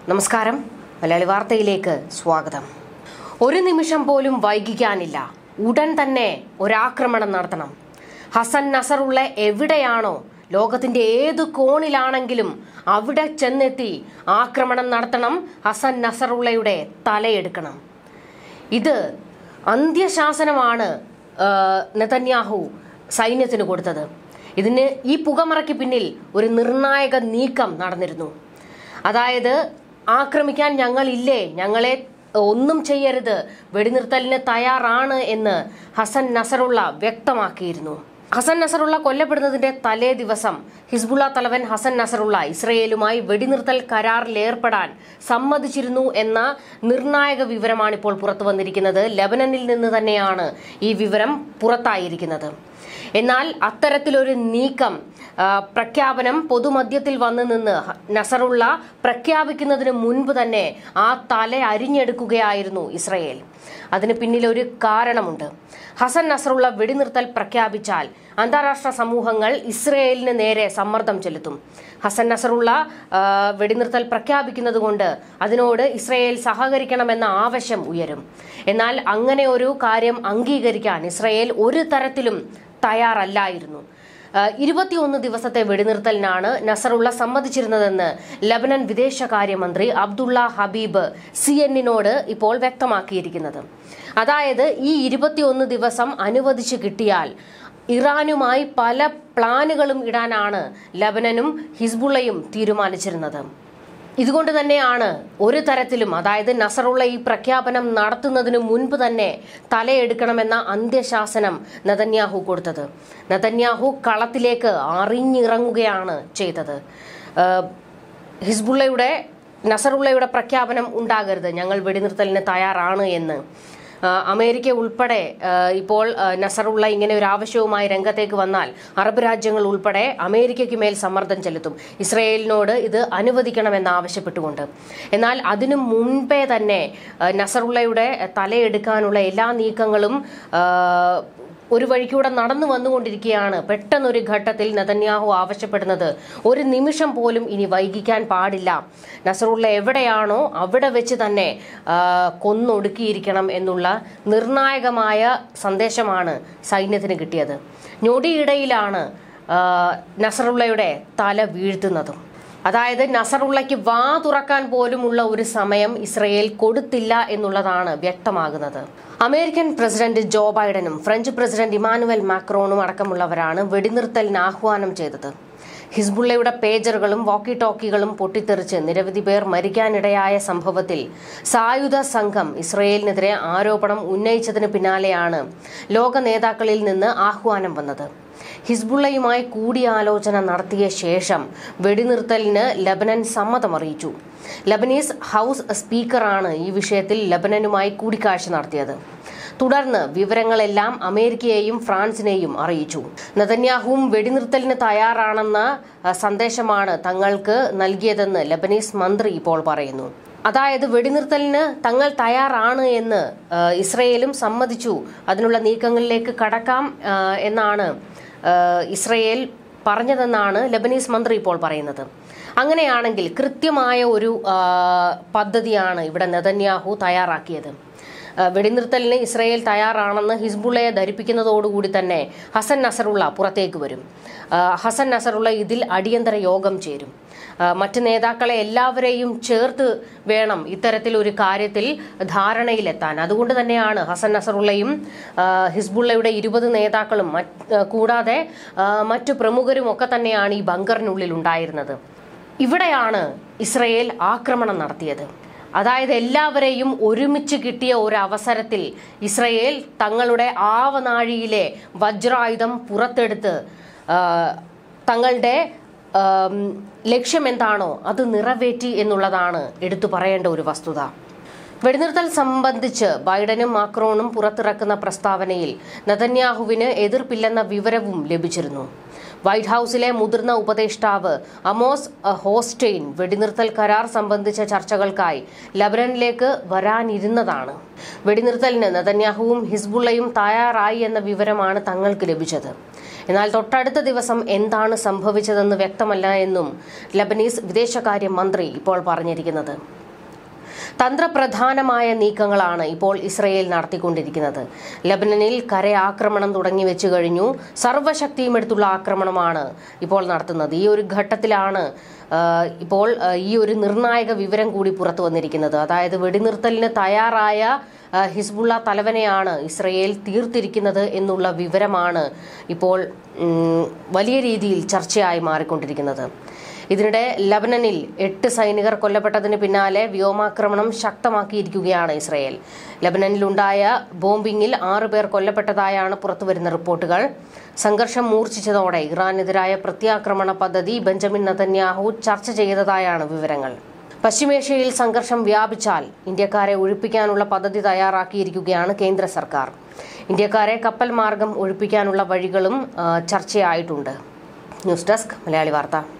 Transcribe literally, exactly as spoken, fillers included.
നമസ്കാരം, മലയാളി വാർത്തയിലേക്ക് സ്വാഗതം. ഒരു നിമിഷം പോലും വൈകിക്കാനില്ല. ഉടൻ തന്നെ ഒരാക്രമണം നടത്തണം. ഹസൻ നസറുള്ള എവിടെയാണോ, ലോകത്തിന്റെ ഏതു കോണിലാണെങ്കിലും അവിടെ ചെന്നെത്തി ആക്രമണം നടത്തണം. ഹസൻ നസറുള്ളയുടെ തലയെടുക്കണം. ഇത് അന്ത്യശാസനമാണ് നെതന്യാഹു സൈന്യത്തിന് കൊടുത്തത്. ഇതിന് ഈ പുകമറയ്ക്ക് പിന്നിൽ ഒരു നിർണായക നീക്കം നടന്നിരുന്നു. അതായത്, ആക്രമിക്കാൻ ഞങ്ങളില്ലേ, ഞങ്ങളെ ഒന്നും ചെയ്യരുത്, വെടിനിർത്തലിന് തയ്യാറാണ് എന്ന് ഹസൻ നസറുള്ള വ്യക്തമാക്കിയിരുന്നു. ഹസൻ നസറുള്ള കൊല്ലപ്പെടുന്നതിന്റെ തലേ ദിവസം ഹിസ്ബുള്ള തലവൻ ഹസൻ നസറുള്ള ഇസ്രയേലുമായി വെടിനിർത്തൽ കരാറിൽ ഏർപ്പെടാൻ സമ്മതിച്ചിരുന്നു എന്ന നിർണായക വിവരമാണ് ഇപ്പോൾ പുറത്തു വന്നിരിക്കുന്നത്. ലെബനനിൽ നിന്ന് തന്നെയാണ് ഈ വിവരം പുറത്തായിരിക്കുന്നത്. എന്നാൽ അത്തരത്തിലൊരു നീക്കം, പ്രഖ്യാപനം പൊതുമധ്യത്തിൽ വന്നു നിന്ന് നസറുള്ള പ്രഖ്യാപിക്കുന്നതിന് മുൻപ് തന്നെ ആ തല അരിഞ്ഞെടുക്കുകയായിരുന്നു ഇസ്രയേൽ. അതിന് പിന്നിലൊരു കാരണമുണ്ട്. ഹസൻ നസറുള്ള വെടിനിർത്തൽ പ്രഖ്യാപിച്ചാൽ അന്താരാഷ്ട്ര സമൂഹങ്ങൾ ഇസ്രയേലിന് നേരെ സമ്മർദ്ദം ചെലുത്തും. ഹസൻ നസറുള്ള വെടിനിർത്തൽ പ്രഖ്യാപിക്കുന്നത് കൊണ്ട് അതിനോട് ഇസ്രയേൽ സഹകരിക്കണമെന്ന ആവശ്യം ഉയരും. എന്നാൽ അങ്ങനെ ഒരു കാര്യം അംഗീകരിക്കാൻ ഇസ്രയേൽ ഒരു തരത്തിലും തയ്യാറല്ലായിരുന്നു. ഇരുപത്തിയൊന്ന് ദിവസത്തെ വെടിനിർത്തലിനാണ് നസറുള്ള സമ്മതിച്ചിരുന്നതെന്ന് ലബനൻ വിദേശകാര്യമന്ത്രി അബ്ദുള്ള ഹബീബ് സി എന്നിനോട് ഇപ്പോൾ വ്യക്തമാക്കിയിരിക്കുന്നത്. അതായത്, ഈ ഇരുപത്തിയൊന്ന് ദിവസം അനുവദിച്ചു കിട്ടിയാൽ ഇറാനുമായി പല പ്ലാനുകളും ഇടാനാണ് ലബനനും ഹിസ്ബുള്ളയും തീരുമാനിച്ചിരുന്നത്. ഇതുകൊണ്ട് തന്നെയാണ് ഒരു തരത്തിലും, അതായത് നസറുള്ള ഈ പ്രഖ്യാപനം നടത്തുന്നതിന് മുൻപ് തന്നെ തലയെടുക്കണമെന്ന അന്ത്യശാസനം നെതന്യാഹു കൊടുത്തത്. നെതന്യാഹു കളത്തിലേക്ക് അറിഞ്ഞിറങ്ങുകയാണ് ചെയ്തത്. ഹിസ്ബുള്ളയുടെ നസറുള്ളയുടെ പ്രഖ്യാപനം ഉണ്ടാകരുത്, ഞങ്ങൾ വെടിനിർത്തലിന് തയ്യാറാണ് എന്ന്. അമേരിക്ക ഉൾപ്പെടെ ഇപ്പോൾ നസറുള്ള ഇങ്ങനെ ഒരു ആവശ്യവുമായി രംഗത്തേക്ക് വന്നാൽ അറബ് രാജ്യങ്ങൾ ഉൾപ്പെടെ അമേരിക്കയ്ക്ക് മേൽ സമ്മർദ്ദം ചെലുത്തും, ഇസ്രയേലിനോട് ഇത് അനുവദിക്കണമെന്ന് ആവശ്യപ്പെട്ടുകൊണ്ട്. എന്നാൽ അതിനു മുൻപേ തന്നെ നസറുള്ളയുടെ തലയെടുക്കാനുള്ള എല്ലാ നീക്കങ്ങളും ഒരു വഴിക്കൂടെ നടന്നു വന്നുകൊണ്ടിരിക്കുകയാണ്. പെട്ടെന്നൊരു ഘട്ടത്തിൽ നെതന്യാഹു ആവശ്യപ്പെടുന്നത് ഒരു നിമിഷം പോലും ഇനി വൈകിക്കാൻ പാടില്ല, നസറുള്ള എവിടെയാണോ അവിടെ വെച്ച് തന്നെ കൊന്നൊടുക്കിയിരിക്കണം എന്നുള്ള നിർണായകമായ സന്ദേശമാണ് സൈന്യത്തിന് കിട്ടിയത്. ഞൊടിയിടയിലാണ് നസറുള്ളയുടെ തല വീഴ്ത്തുന്നതും. അതായത്, നസറുള്ളയ്ക്ക് വാ തുറക്കാൻ പോലുമുള്ള ഒരു സമയം ഇസ്രയേൽ കൊടുത്തില്ല എന്നുള്ളതാണ് വ്യക്തമാകുന്നത്. അമേരിക്കൻ പ്രസിഡന്റ് ജോ ബൈഡനും ഫ്രഞ്ച് പ്രസിഡന്റ് ഇമാനുവൽ മാക്രോണും അടക്കമുള്ളവരാണ് വെടിനിർത്തലിന് ആഹ്വാനം ചെയ്തത്. ഹിസ്ബുള്ളയുടെ പേജറുകളും വോക്കി ടോക്കികളും പൊട്ടിത്തെറിച്ച് നിരവധി പേർ മരിക്കാനിടയായ സംഭവത്തിൽ സായുധ സംഘം ഇസ്രയേലിനെതിരെ ആരോപണം ഉന്നയിച്ചതിന് പിന്നാലെയാണ് ലോക നേതാക്കളിൽ നിന്ന് ആഹ്വാനം വന്നത്. ഹിസ്ബുള്ളയുമായി കൂടിയാലോചന നടത്തിയ ശേഷം വെടിനിർത്തലിന് ലബനൻ സമ്മതമറിയിച്ചു. ലബനീസ് ഹൌസ് സ്പീക്കറാണ് ഈ വിഷയത്തിൽ ലബനനുമായി കൂടിക്കാഴ്ച നടത്തിയത്. തുടർന്ന് വിവരങ്ങളെല്ലാം അമേരിക്കയെയും ഫ്രാൻസിനെയും അറിയിച്ചു. നെതന്യാഹുവും വെടിനിർത്തലിന് തയ്യാറാണെന്ന സന്ദേശമാണ് തങ്ങൾക്ക് നൽകിയതെന്ന് ലബനീസ് മന്ത്രി ഇപ്പോൾ പറയുന്നു. അതായത്, വെടിനിർത്തലിന് തങ്ങൾ തയ്യാറാണ് എന്ന് ഇസ്രയേലും സമ്മതിച്ചു, അതിനുള്ള നീക്കങ്ങളിലേക്ക് കടക്കാം എന്നാണ് ഇസ്രയേൽ പറഞ്ഞതെന്നാണ് ലബനീസ് മന്ത്രി ഇപ്പോൾ പറയുന്നത്. അങ്ങനെയാണെങ്കിൽ കൃത്യമായ ഒരു പദ്ധതിയാണ് ഇവിടെ നെതന്യാഹു തയ്യാറാക്കിയത്. വെടിനിർത്തലിന് ഇസ്രയേൽ തയ്യാറാണെന്ന് ഹിസ്ബുള്ളയെ ധരിപ്പിക്കുന്നതോടുകൂടി തന്നെ ഹസൻ നസറുള്ള പുറത്തേക്ക് വരും. ഹസൻ നസറുള്ള ഇതിൽ അടിയന്തര യോഗം ചേരും. മറ്റ് നേതാക്കളെ എല്ലാവരെയും ചേർത്ത് വേണം ഇത്തരത്തിലൊരു കാര്യത്തിൽ ധാരണയിലെത്താൻ. അതുകൊണ്ട് തന്നെയാണ് ഹസൻ നസറുള്ളയും ഹിസ്ബുള്ളയുടെ ഇരുപത് നേതാക്കളും കൂടാതെ മറ്റു പ്രമുഖരും ഒക്കെ തന്നെയാണ് ഈ ബങ്കറിനുള്ളിൽ ഉണ്ടായിരുന്നത്. ഇവിടെയാണ് ഇസ്രയേൽ ആക്രമണം നടത്തിയത്. അതായത്, എല്ലാവരെയും ഒരുമിച്ച് കിട്ടിയ ഒരു അവസരത്തിൽ ഇസ്രയേൽ തങ്ങളുടെ ആവനാഴിയിലെ വജ്രായുധം പുറത്തെടുത്ത് തങ്ങളുടെ ലക്ഷ്യം എന്താണോ അത് നിറവേറ്റി എന്നുള്ളതാണ് എടുത്തു പറയേണ്ട ഒരു വസ്തുത. വെടിനിർത്തൽ സംബന്ധിച്ച് ബൈഡനും മാക്രോണും പുറത്തിറക്കുന്ന പ്രസ്താവനയിൽ നെതന്യാഹുവിന് എതിർപ്പില്ലെന്ന വിവരവും ലഭിച്ചിരുന്നു. വൈറ്റ് ഹൌസിലെ മുതിർന്ന ഉപദേഷ്ടാവ് അമോസ് ഹോസ്റ്റെയിൻ വെടിനിർത്തൽ കരാർ സംബന്ധിച്ച ചർച്ചകൾക്കായി ലബനനിലേക്ക് വരാനിരുന്നതാണ്. വെടിനിർത്തലിന് നെതന്യാഹുവും ഹിസ്ബുള്ളയും തയ്യാറായി എന്ന വിവരമാണ് തങ്ങൾക്ക് ലഭിച്ചത്. എന്നാൽ തൊട്ടടുത്ത ദിവസം എന്താണ് സംഭവിച്ചതെന്ന് വ്യക്തമല്ല എന്നും ലബനീസ് വിദേശകാര്യ മന്ത്രി ഇപ്പോൾ പറഞ്ഞിരിക്കുന്നത്. തന്ത്രപ്രധാനമായ നീക്കങ്ങളാണ് ഇപ്പോൾ ഇസ്രയേൽ നടത്തിക്കൊണ്ടിരിക്കുന്നത്. ലബനനിൽ കരയാക്രമണം തുടങ്ങി വെച്ചു കഴിഞ്ഞു. സർവ്വശക്തിയും എടുത്തുള്ള ആക്രമണമാണ് ഇപ്പോൾ നടത്തുന്നത്. ഈ ഒരു ഘട്ടത്തിലാണ് ഇപ്പോൾ ഈ ഒരു നിർണായക വിവരം കൂടി പുറത്തു വന്നിരിക്കുന്നത്. അതായത് വെടിനിർത്തലിന് തയ്യാറായ ഹിസ്ബുള്ള തലവനെയാണ് ഇസ്രയേൽ തീർത്തിരിക്കുന്നത് എന്നുള്ള വിവരമാണ് ഇപ്പോൾ വലിയ രീതിയിൽ ചർച്ചയായി മാറിക്കൊണ്ടിരിക്കുന്നത്. ഇതിനിടെ ലബനനിൽ എട്ട് സൈനികർ കൊല്ലപ്പെട്ടതിന് പിന്നാലെ വ്യോമാക്രമണം ശക്തമാക്കിയിരിക്കുകയാണ് ഇസ്രയേൽ. ലബനനിലുണ്ടായ ബോംബിംഗിൽ ആറ് പേർ കൊല്ലപ്പെട്ടതായാണ് പുറത്തുവരുന്ന റിപ്പോർട്ടുകൾ. സംഘർഷം മൂർച്ഛിച്ചതോടെ ഇറാനെതിരായ പ്രത്യാക്രമണ പദ്ധതി ബെഞ്ചമിൻ നെതന്യാഹു ചർച്ച ചെയ്തതായാണ് വിവരങ്ങൾ. പശ്ചിമേഷ്യയിൽ സംഘർഷം വ്യാപിച്ചാൽ ഇന്ത്യക്കാരെ ഒഴിപ്പിക്കാനുള്ള പദ്ധതി തയ്യാറാക്കിയിരിക്കുകയാണ് കേന്ദ്ര സർക്കാർ. ഇന്ത്യക്കാരെ കപ്പൽ മാർഗം ഒഴിപ്പിക്കാനുള്ള വഴികളും ചർച്ചയായിട്ടുണ്ട്. ന്യൂസ് ഡെസ്ക് മലയാളി വാർത്ത.